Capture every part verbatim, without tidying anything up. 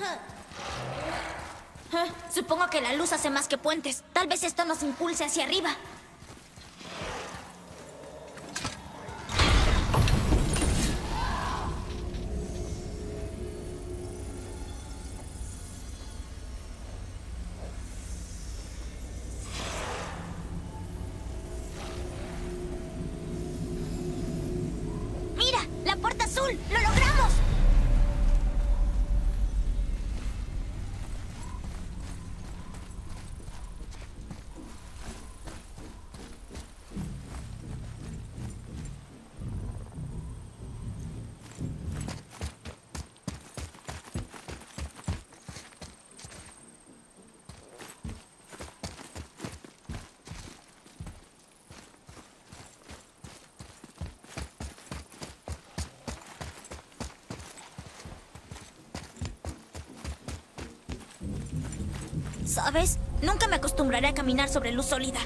Eh, supongo que la luz hace más que puentes. Tal vez esto nos impulse hacia arriba. ¡Mira! ¡La puerta azul! ¡Lo logramos! ¿Sabes? Nunca me acostumbraré a caminar sobre luz sólida.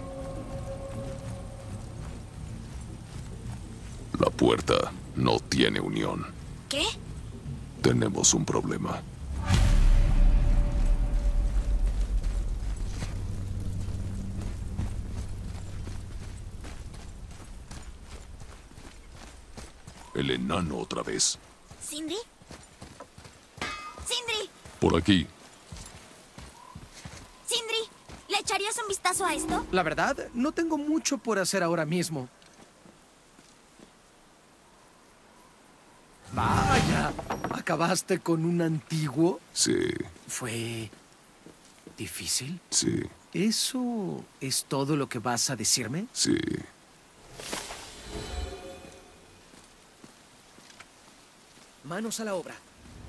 La puerta no tiene unión. ¿Qué? Tenemos un problema. El enano otra vez. ¿Sindri? ¡Sindri! Por aquí. ¡Sindri! ¿Le echarías un vistazo a esto? La verdad, no tengo mucho por hacer ahora mismo. Vaya, ¿acabaste con un antiguo? Sí, ¿Fue difícil? sí, ¿Eso es todo lo que vas a decirme? sí. Manos a la obra.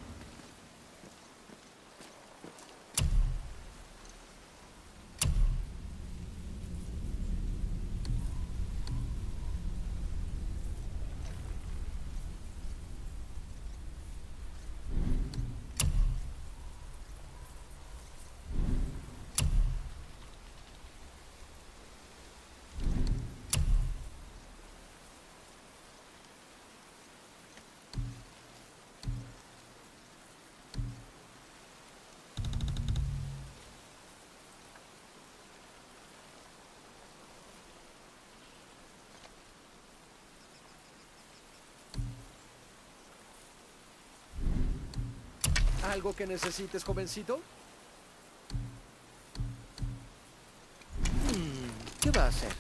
¿Algo que necesites, jovencito? Hmm, ¿qué va a hacer?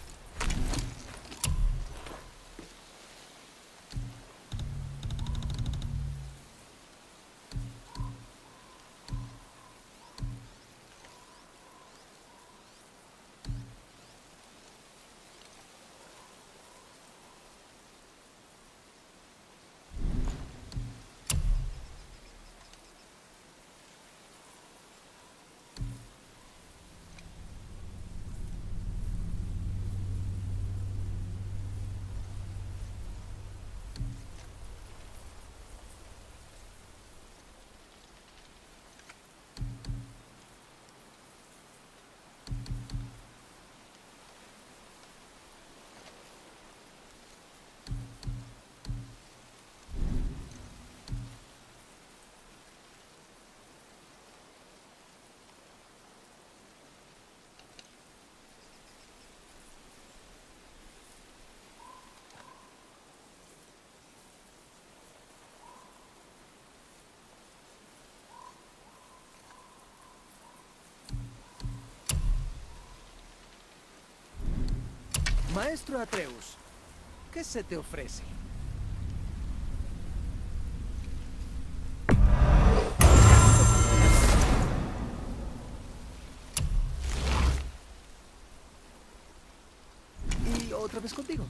Maestro Atreus, ¿qué se te ofrece? Y otra vez contigo.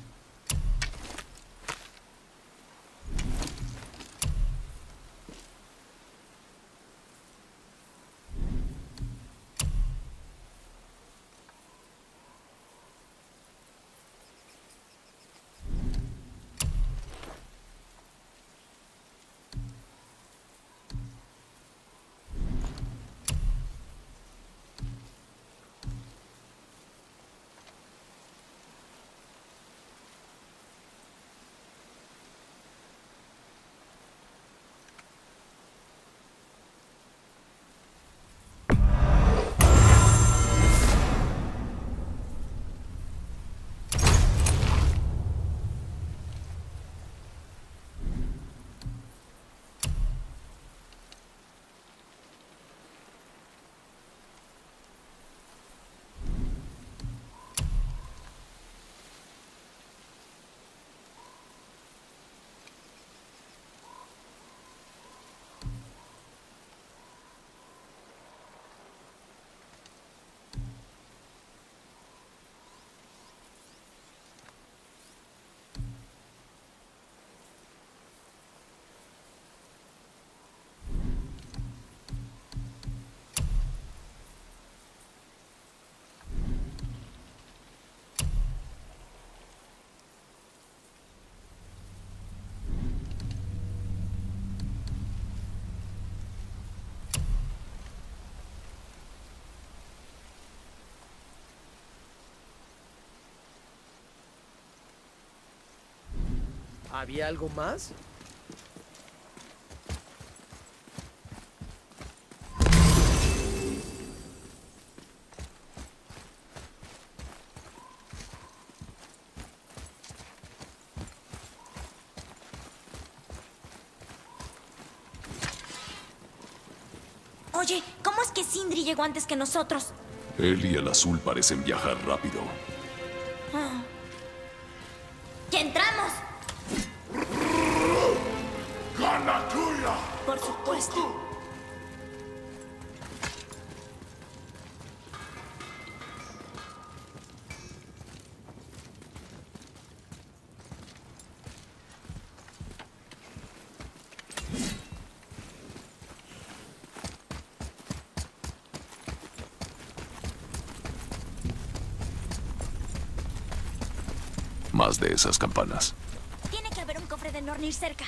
¿Había algo más? Oye, ¿cómo es que Sindri llegó antes que nosotros? Él y el azul parecen viajar rápido. Ah. ¡Ya entramos! ¡Gana tuya! Por supuesto. Más de esas campanas. Tiene que haber un cofre de Nornir cerca.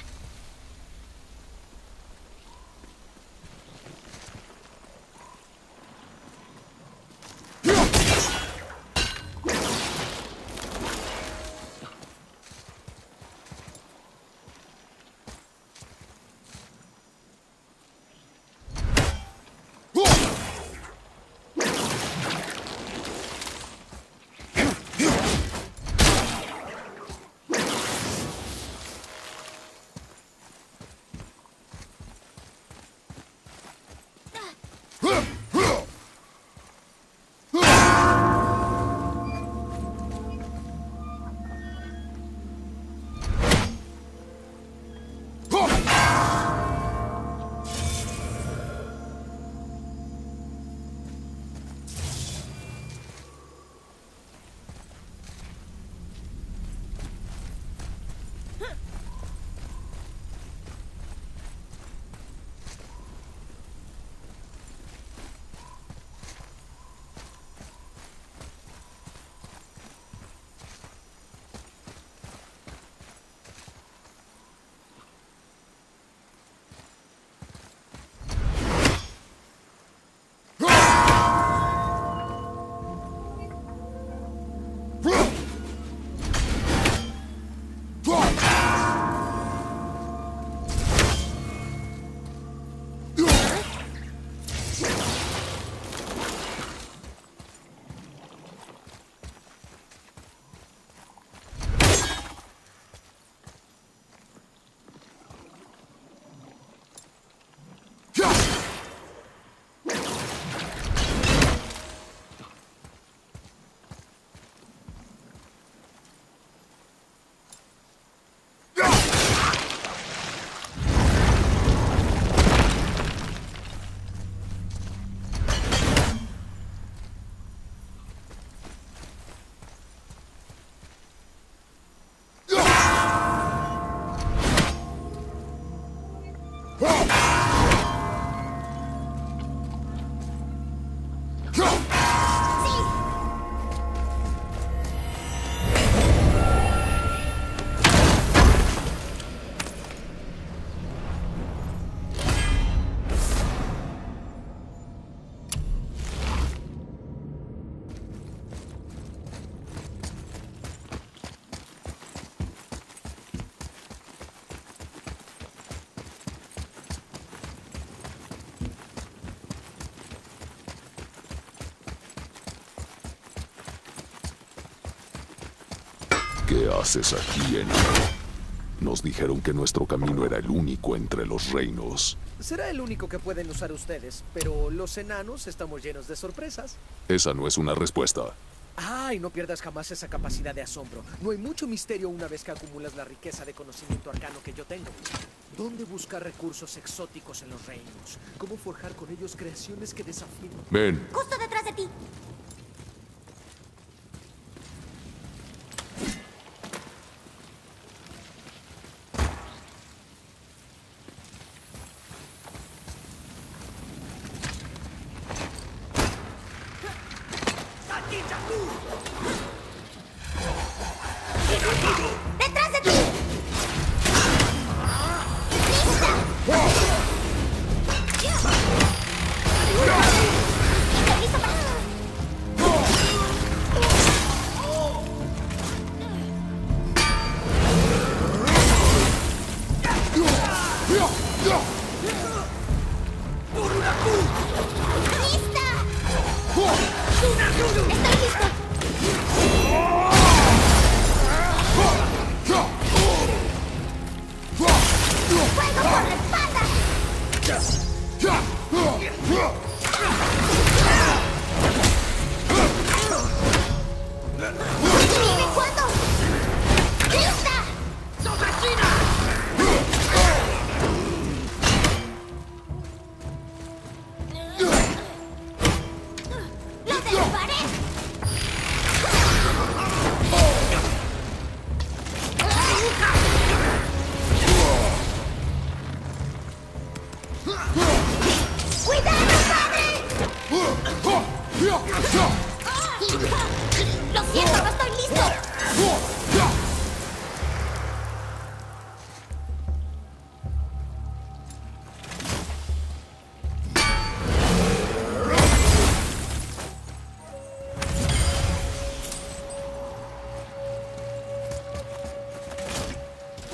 ¿Qué haces aquí, enano? Nos dijeron que nuestro camino era el único entre los reinos. Será el único que pueden usar ustedes, pero los enanos estamos llenos de sorpresas. Esa no es una respuesta. Ay, no pierdas jamás esa capacidad de asombro. No hay mucho misterio una vez que acumulas la riqueza de conocimiento arcano que yo tengo. ¿Dónde buscar recursos exóticos en los reinos? ¿Cómo forjar con ellos creaciones que desafíen? Ven. Justo detrás de ti. ¡Detrás de ti! ¡Lista! ¡Listo para...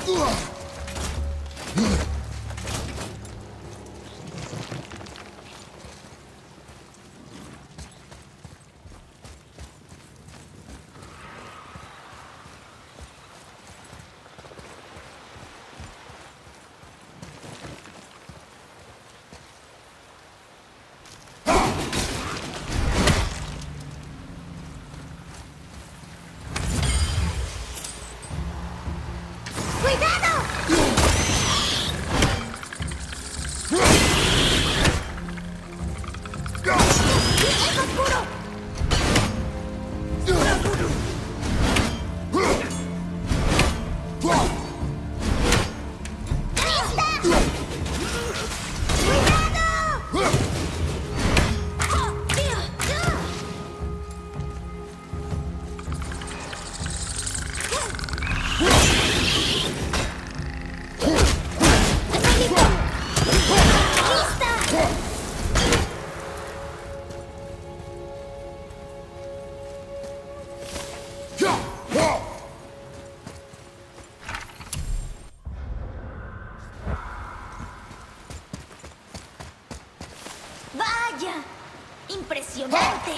¡Vaya! ¡Impresionante!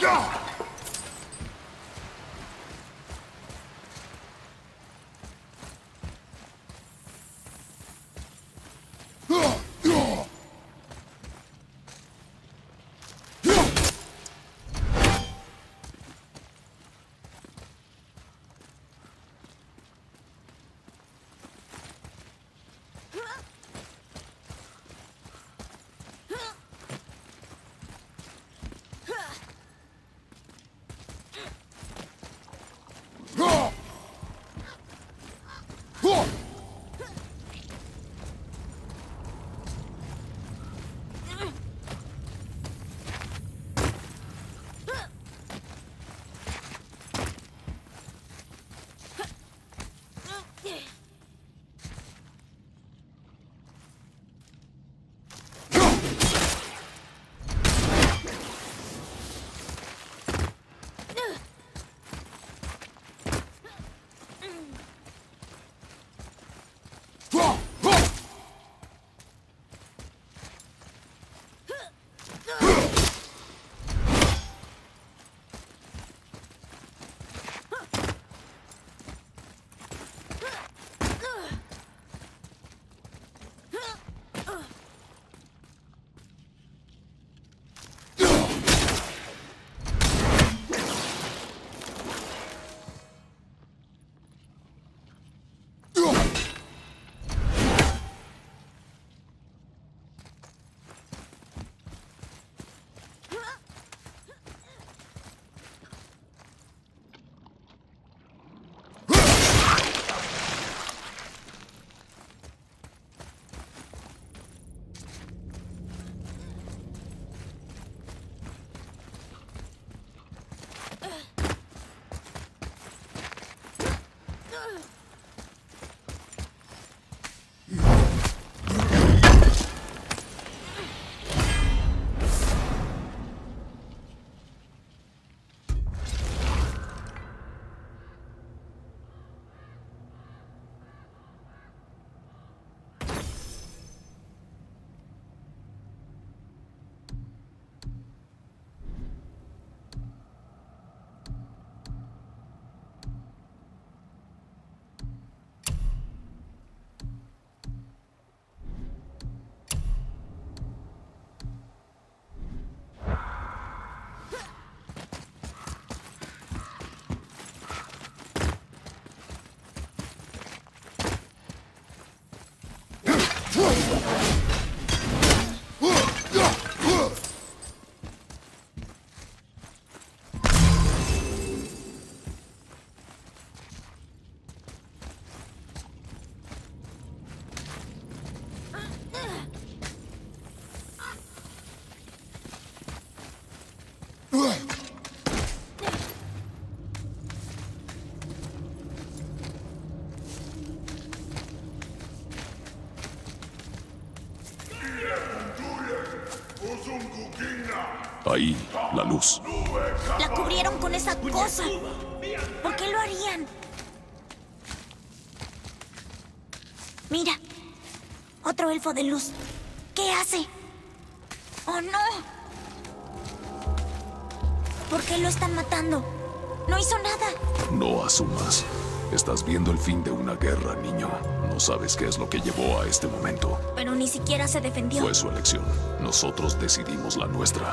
Ahí, la luz. La cubrieron con esa cosa. ¿Por qué lo harían? Mira. Otro elfo de luz. ¿Qué hace? ¡Oh, no! ¿Por qué lo están matando? No hizo nada. No asumas. Estás viendo el fin de una guerra, niño. No sabes qué es lo que llevó a este momento. Pero ni siquiera se defendió. Fue su elección. Nosotros decidimos la nuestra.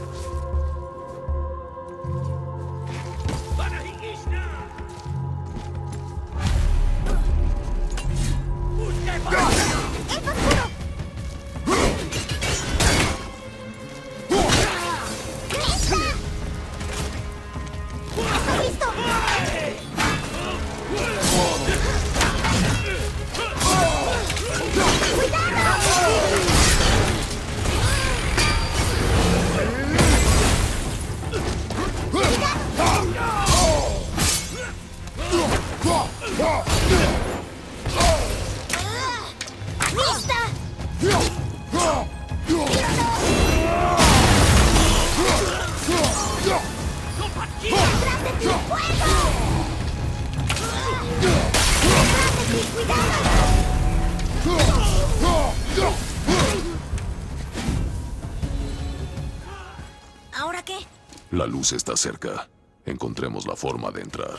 ¿Ahora qué? La luz está cerca. Encontremos la forma de entrar.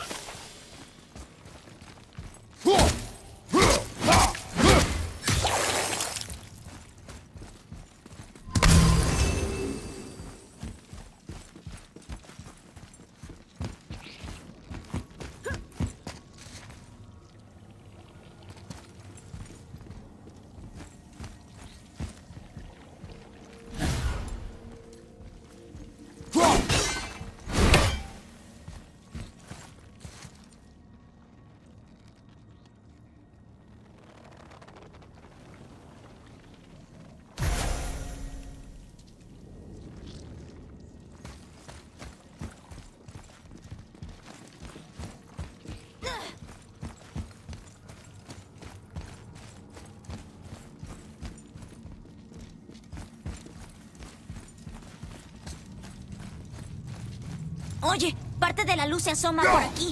Oye, parte de la luz se asoma por aquí.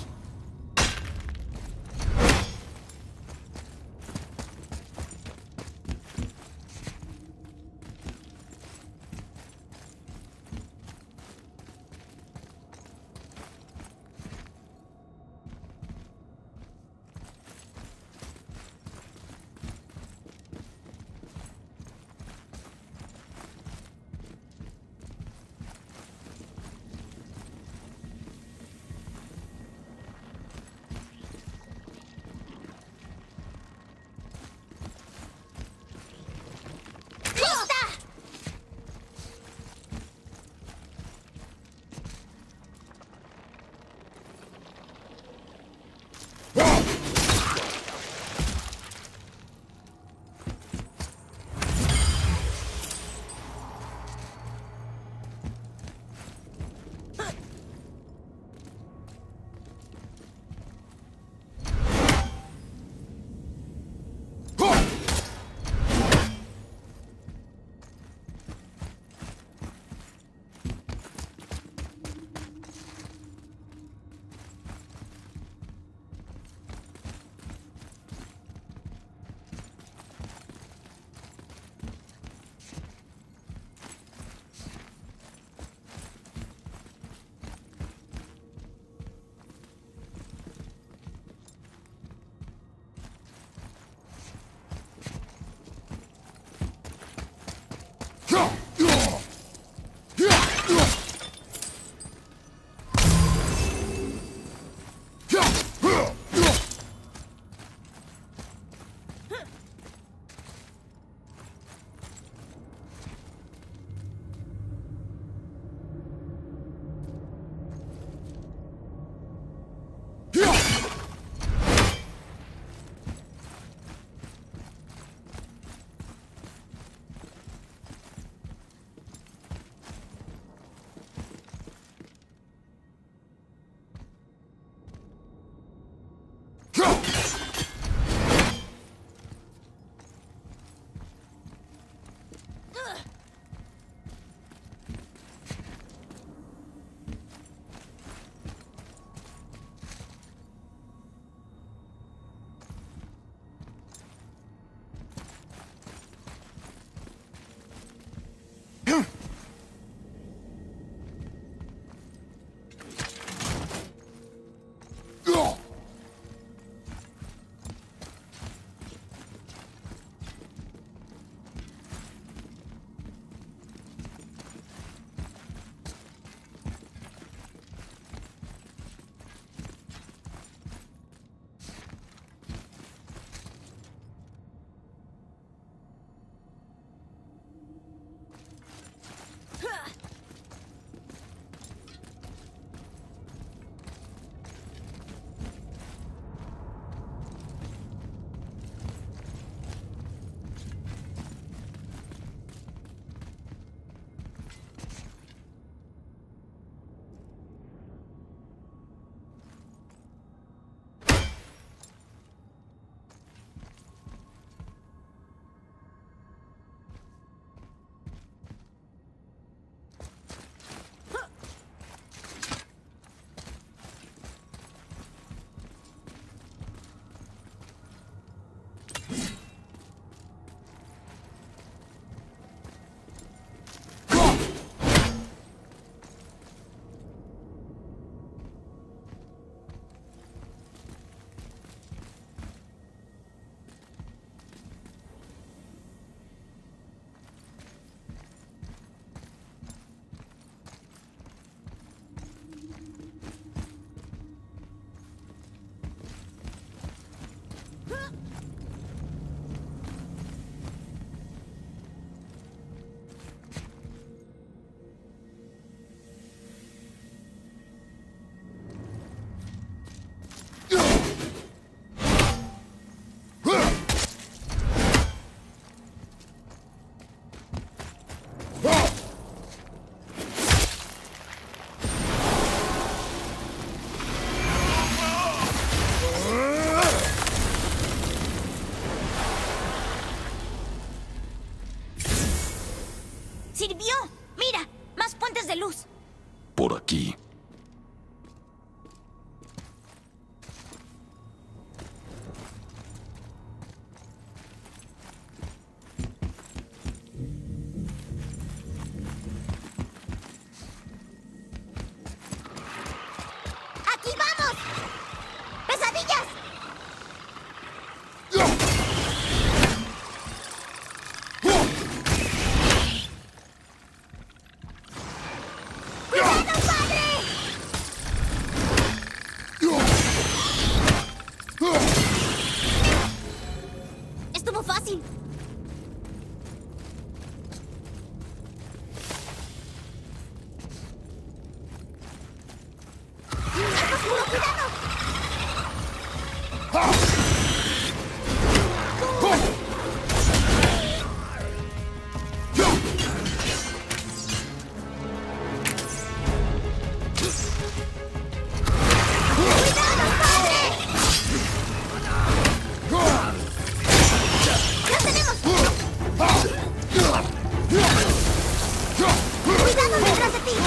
¡Sirvió! ¡Mira! ¡Más puentes de luz! Por aquí. ¡Aquí vamos! ¡Pesadillas! ¡Cuidado, padre! Estuvo fácil. ¡Algo oscuro, cuidado! ¡Cuidado, padre! ¡Lo tenemos! ¡Cuidado detrás de ti!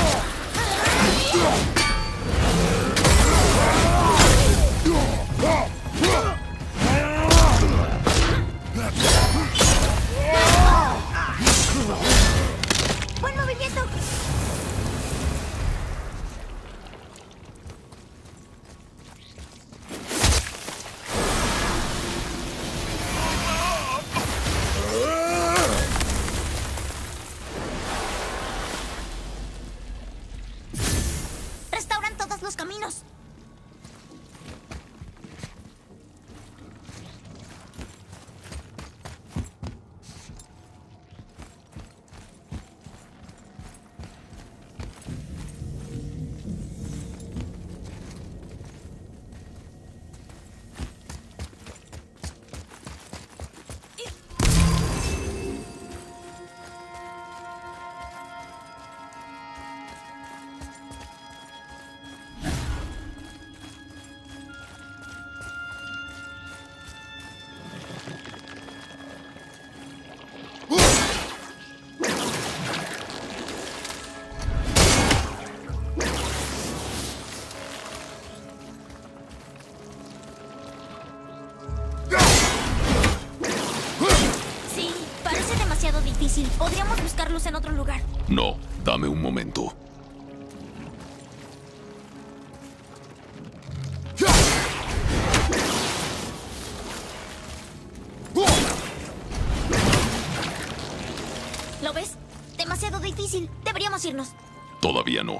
¡Buen movimiento! Restauran todos los caminos. Sí, parece demasiado difícil. Podríamos buscarlos en otro lugar. No, dame un momento. ¿Lo ves? Demasiado difícil. Deberíamos irnos. Todavía no.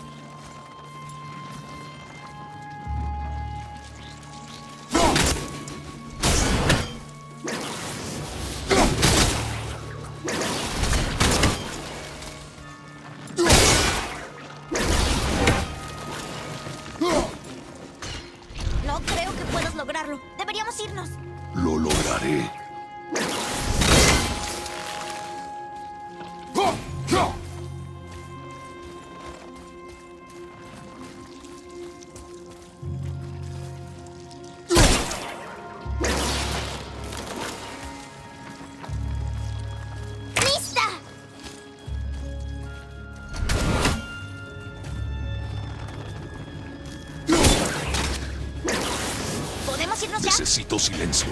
No creo que puedas lograrlo. Deberíamos irnos. Lo lograré. ¡Lista! ¿Podemos irnos ya? Necesito silencio.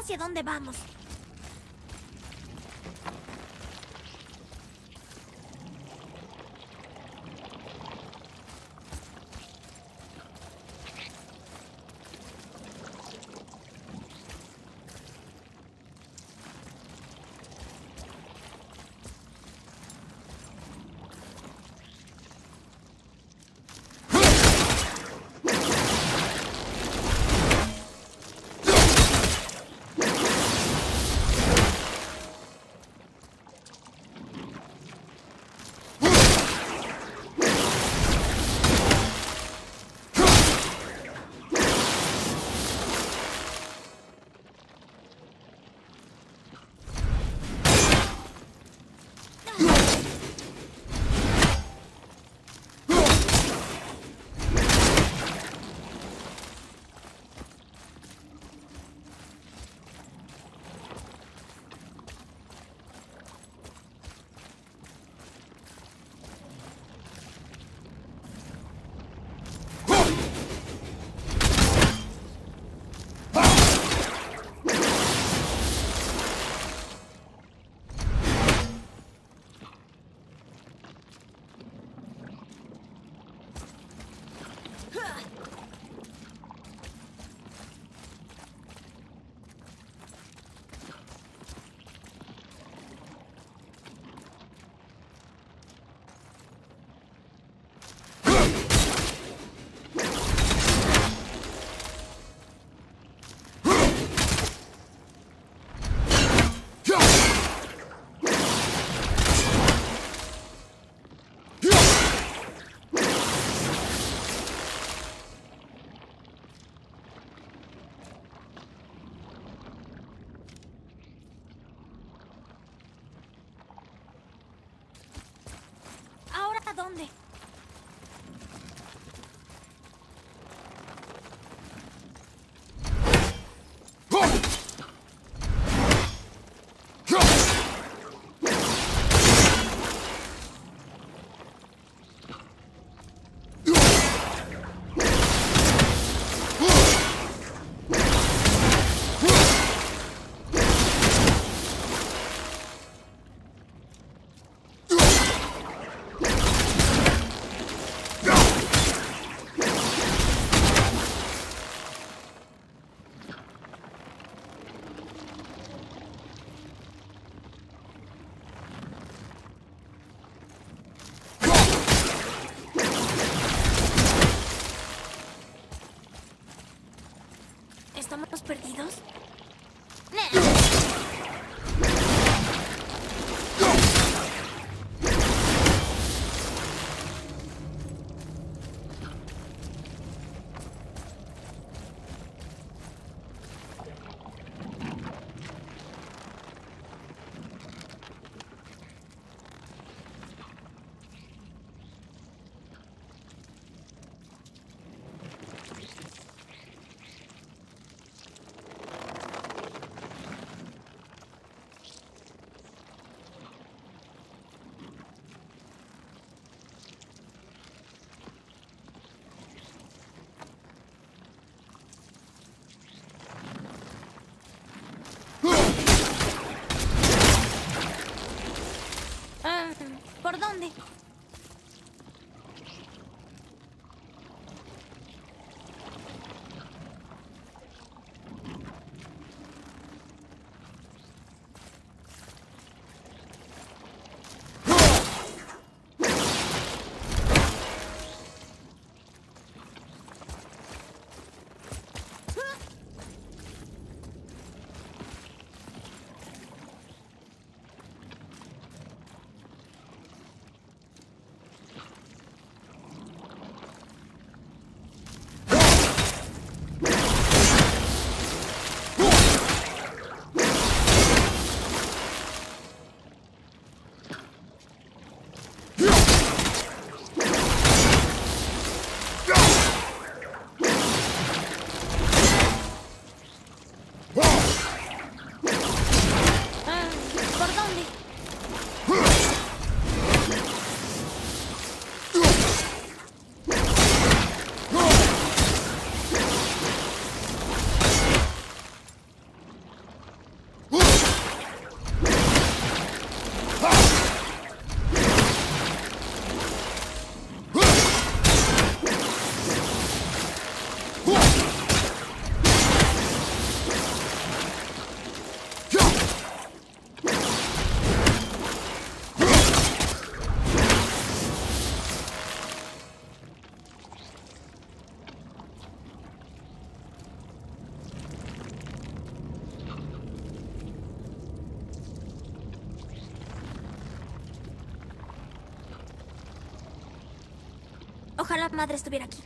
hacia dónde vamos. ¿A dónde? ¿Estamos perdidos? ¿Por dónde? Ojalá madre estuviera aquí.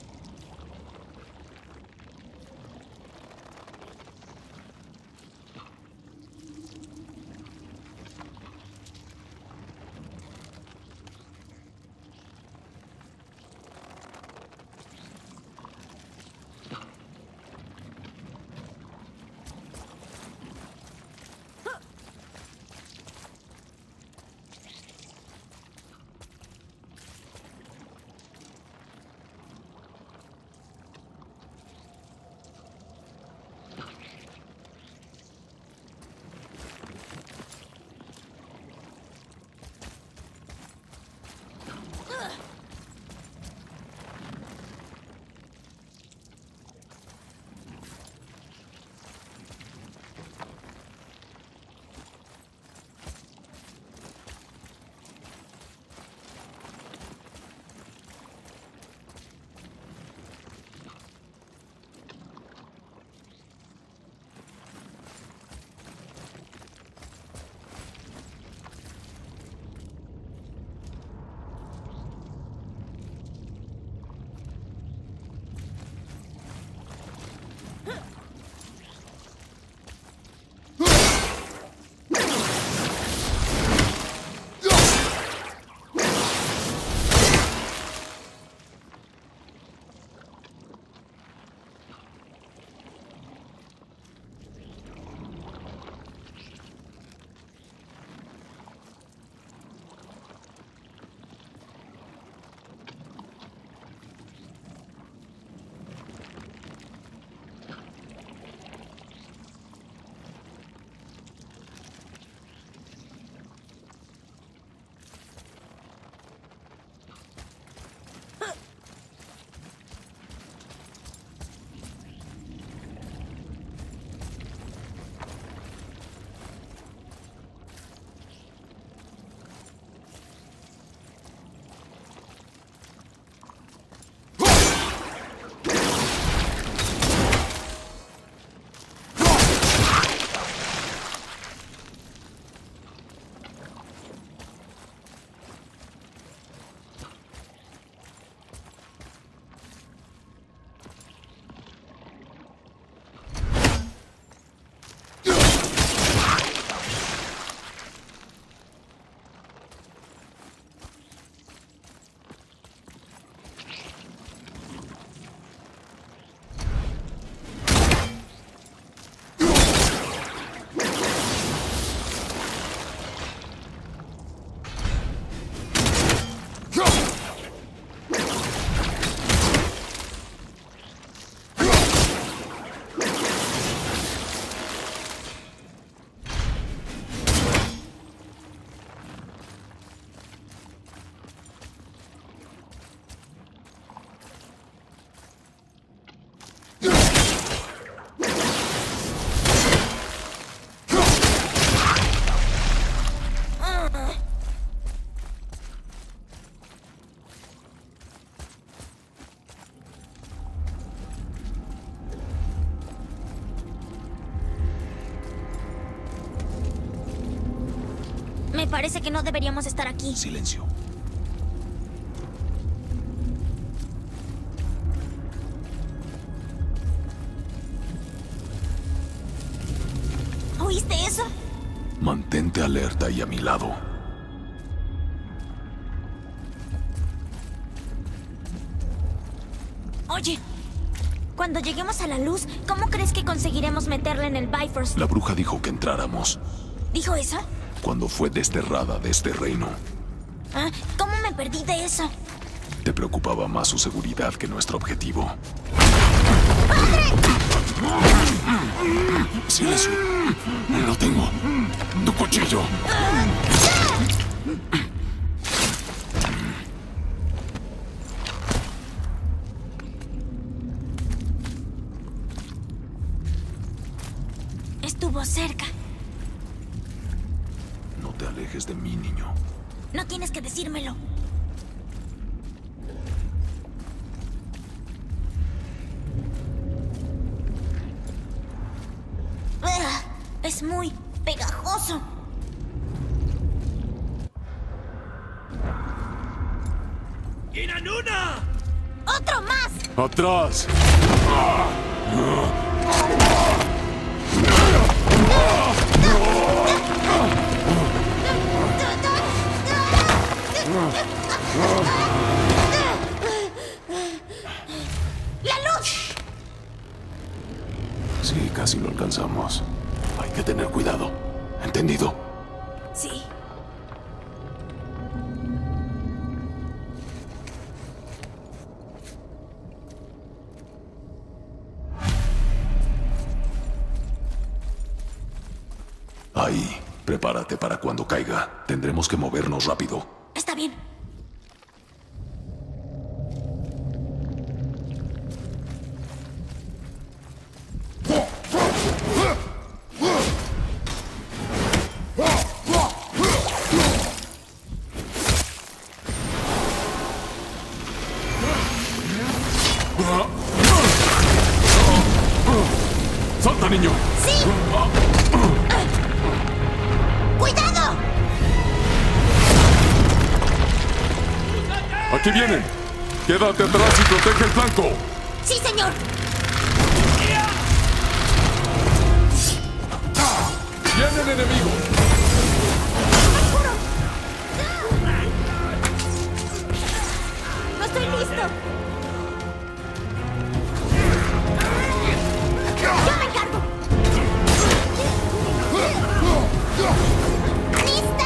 Me parece que no deberíamos estar aquí. Silencio. ¿Oíste eso? Mantente alerta y a mi lado. Oye, cuando lleguemos a la luz, ¿cómo crees que conseguiremos meterla en el Bifrost? La bruja dijo que entráramos ¿Dijo eso? cuando fue desterrada de este reino. ¿Ah? ¿Cómo me perdí de eso? Te preocupaba más su seguridad que nuestro objetivo. Silencio. Lo tengo. Tu cuchillo. Estuvo cerca. No te alejes de mí, niño. No tienes que decírmelo. Ugh, es muy pegajoso. ¡Inanuna! ¡Otro más! ¡Atrás! ¡La luz! Sí, casi lo alcanzamos. Hay que tener cuidado. ¿Entendido? Sí. Ahí. Prepárate para cuando caiga. Tendremos que movernos rápido. Está bien. ¡Salta, niño! ¡Sí! ¡Cuidado! ¡Aquí vienen! ¡Quédate atrás y protege el flanco! ¡Sí, señor! ¡Vienen enemigos! ¡No estoy listo! ¡Yo me encargo! ¡Lista!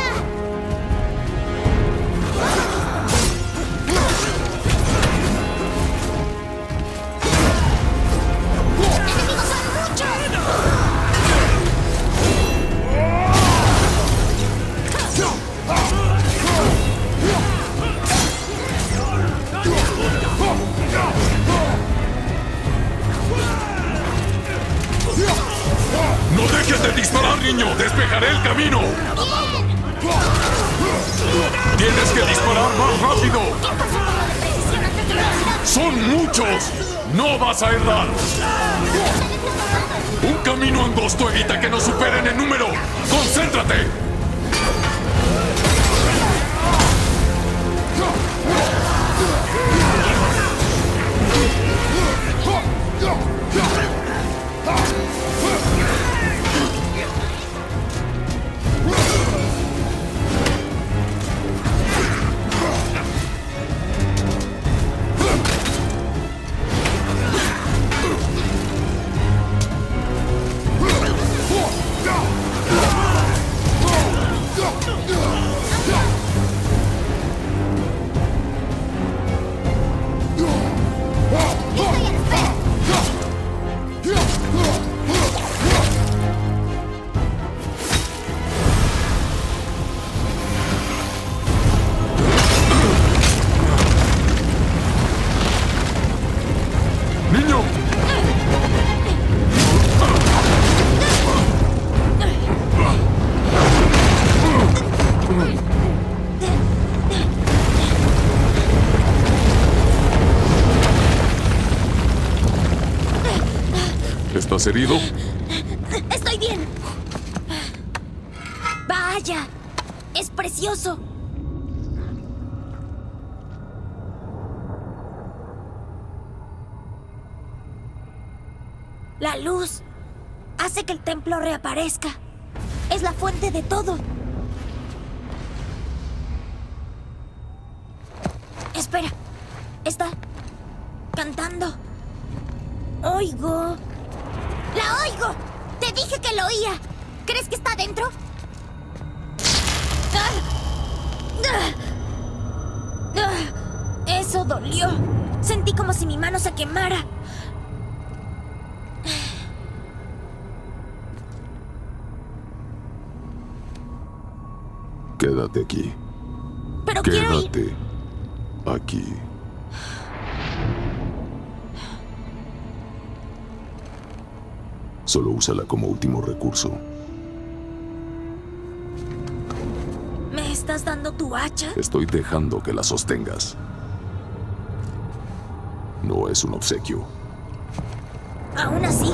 ¡Enemigos son muchos! ¡No dejes de disparar, niño! ¡Despejaré el camino! ¡Tienes que disparar más rápido! ¿Qué pasó con lo de precisión antes de velocidad? ¡Son muchos! ¡No vas a errar! Un camino angosto evita que nos superen en número. ¡Concéntrate! ¡Estoy en espera! ¡Niño! ¿Estás herido? ¡Estoy bien! ¡Vaya! ¡Es precioso! La luz hace que el templo reaparezca. Es la fuente de todo. Espera. Está cantando. Oigo. ¡La oigo! ¡Te dije que lo oía! ¿Crees que está dentro? Eso dolió. Sentí como si mi mano se quemara. Quédate aquí. Pero quiero ir. Quédate aquí. Solo úsala como último recurso. ¿Me estás dando tu hacha? Estoy dejando que la sostengas. No es un obsequio. Aún así.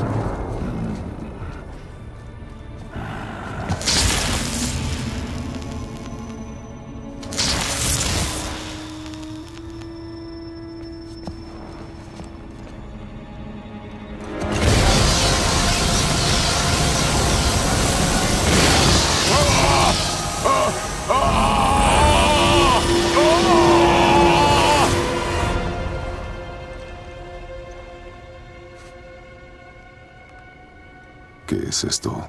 ¿Qué es esto?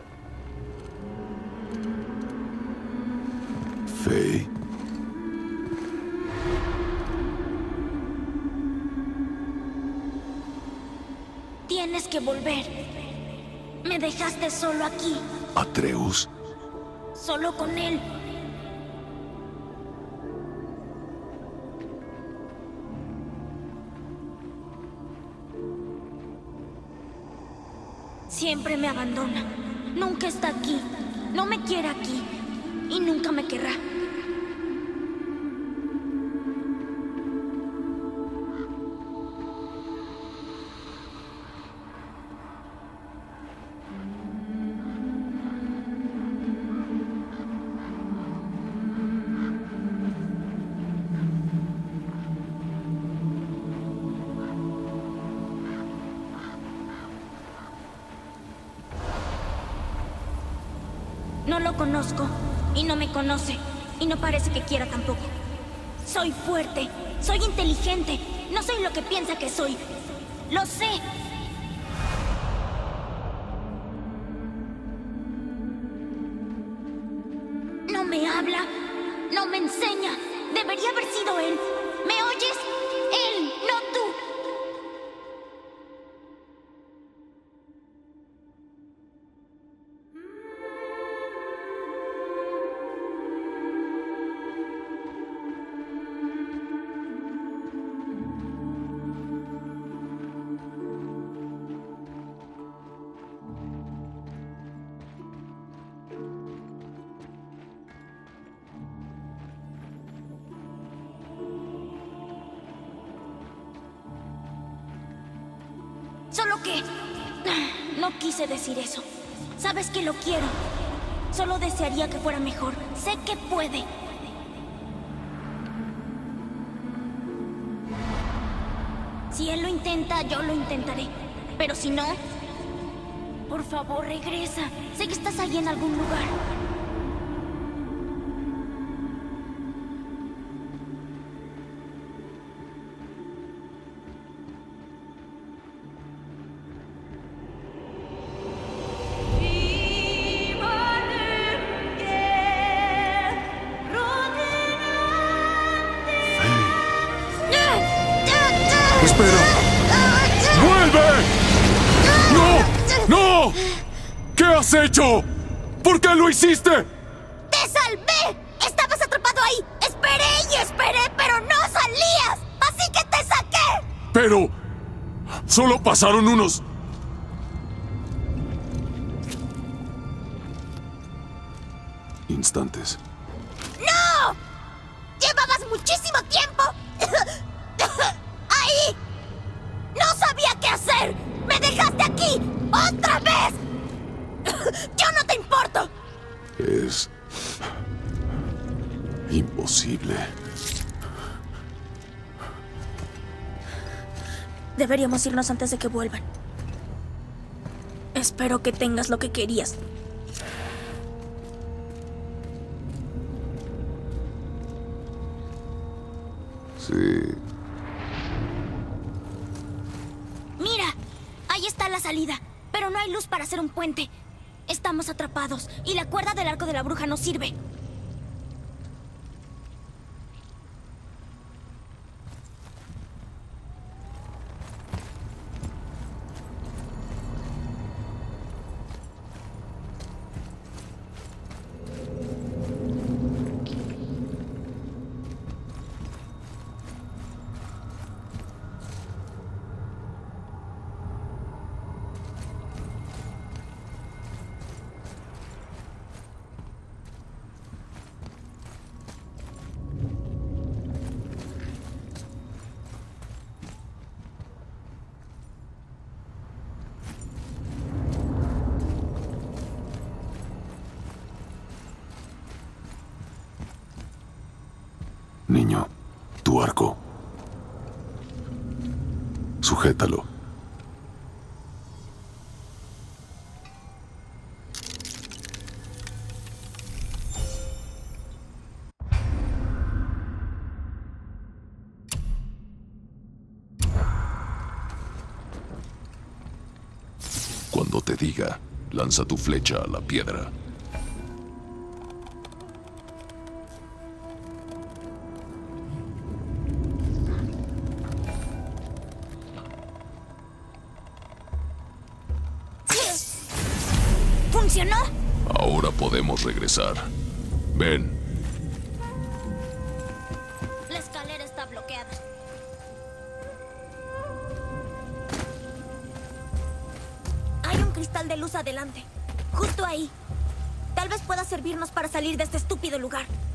Faye. Tienes que volver. Me dejaste solo aquí. ¿Atreus? Solo con él. Siempre me abandona. Nunca está aquí. No me quiere aquí. Y nunca me querrá. No lo conozco, y no me conoce, y no parece que quiera tampoco. Soy fuerte, soy inteligente, no soy lo que piensa que soy. Lo sé. No me habla, no me enseña. Debería haber sido él. ¿Me oyes? Él, no tú. Solo que... no quise decir eso. Sabes que lo quiero. Solo desearía que fuera mejor. Sé que puede. Si él lo intenta, yo lo intentaré. Pero si no... por favor, regresa. Sé que estás ahí en algún lugar. ¡Espera! ¡Vuelve! ¡No! ¡No! ¿Qué has hecho? ¿Por qué lo hiciste? ¡Te salvé! ¡Estabas atrapado ahí! ¡Esperé y esperé, pero no salías! ¡Así que te saqué! Pero... solo pasaron unos... instantes. ¡No! ¡Llevabas muchísimo tiempo! ¡Ahí! ¡No sabía qué hacer! ¡Me dejaste aquí! ¡Otra vez! ¡Yo no te importo! Es... imposible. Deberíamos irnos antes de que vuelvan. Espero que tengas lo que querías. Sí. Mira, ahí está la salida, pero no hay luz para hacer un puente. Estamos atrapados y la cuerda del arco de la bruja no sirve. Niño, tu arco. Sujétalo. Cuando te diga, Lanza tu flecha a la piedra. ¿Funcionó? Ahora podemos regresar. Ven. La escalera está bloqueada. Hay un cristal de luz adelante. Justo ahí. Tal vez pueda servirnos para salir de este estúpido lugar.